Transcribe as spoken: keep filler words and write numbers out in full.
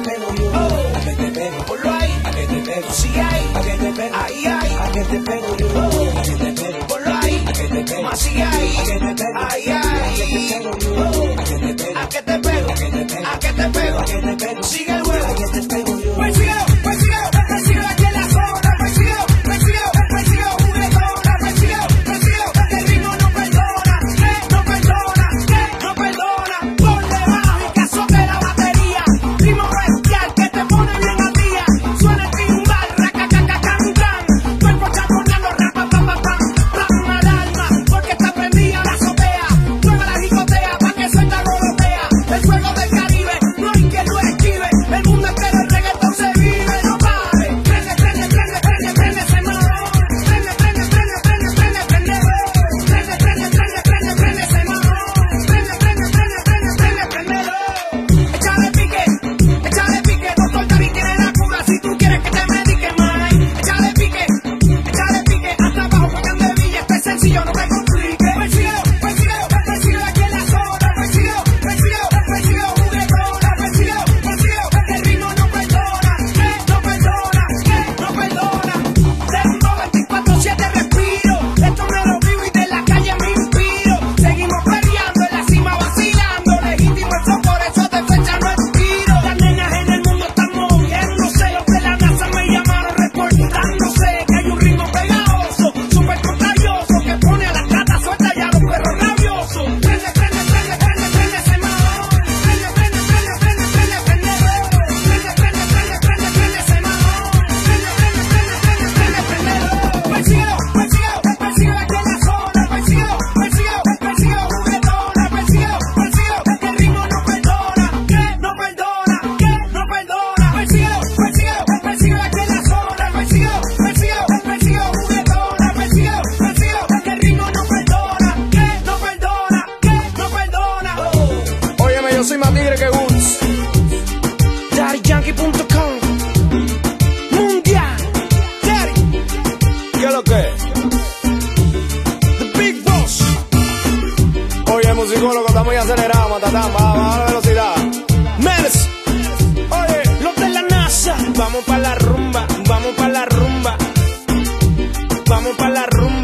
pego yo, a que te pego, ponlo ahí, a que te pego, sí hay, a que te pego, ahí hay, a que te pego yo, a que te pego, ponlo ahí, a que te pego, más sí hay, a que te pego, ahí hay, a que te pego yo, a que te pego, a que te pego, a que te pego, a que te pego, a que te pego, sigue el juego, a que te pego yo. Pues sigue, pues sigue, pues sigue aquí en la zona, pues sigue, pues sigue, pues sigue juguetona, pues sigue, pues sigue, que el ritmo no perdona, eh, no perdona, eh, no perdona, ponle bajo y que azote la batería, ritmo bestial que te pone bien al día, suena el timbal, racacacacancan, cuerpo chaponeando, rapa, pa, pa, pam, pam, al alma, porque está prendida la azotea, mueve la jicotea, pa' que suelta golotea, el fuego del Caribe, no hay quien lo esquive, el mundo entero el reggaetón se vive, no pare, prende, prende, prende, prende, prende, ese mamón, prende, prende, prende, prende, prende, prende, prende, prende, prende, prende, prende, ese mamón, prende, prende, prende, prende, prende, prendelo, échale pique, échale pique, doctor David tiene la cura, si tú quieres que te medique, man, échale pique, échale pique, hasta abajo juegan de villa, este es sencillo, no me complique, persigue, persigue, persigue aquí en la zona, persigue, persigue, persigue juguetona, persigue, persigue, que el ritmo no perdona, que no perdona, que no perdona, tengo veinticuatro siete respiro, esto me lo vivo y de la calle me inspiro, seguimos peleando en la cima vacilando, legítimo eso, por eso de fecha no expiro, las nenas en el mundo están moviéndose, los de la NASA me llamaron reportándose, que hay un ritmo pegajoso, súper contagioso, que pone a las gatas sueltas y a los perros rabiosos, prende, prende, prende, prende, prende ese mamón, prende, prende, prende, prende, prende, prende, prende, prende, prende, prende, prende ese mamón, prende, prende, prende, prende, prende, prendelo, persigue, persigue, persigue aquí en la zona, persigue, persigue, persigue juguetona, persigue, persigue, que el ritmo no perdona, que no perdona, que no perdona, persigue, persigue, persigue aquí en la zona, persigue, persigue, persigue juguetona, persigue, persigue, que el ritmo no perdona, que no perdona, que no perdona. Óyeme, yo soy más tigre que Woods. Daddy Yankee punto com Mundial Daddy ¿Qué es lo que es? The Big Boss. Oye, musicólogo, está muy acelerado, matatán, baja, baja la velocidad. Menes, Oye, los de la NASA. vamos pa' la rumba, vamos pa' la rumba, vamos pa' la rumba.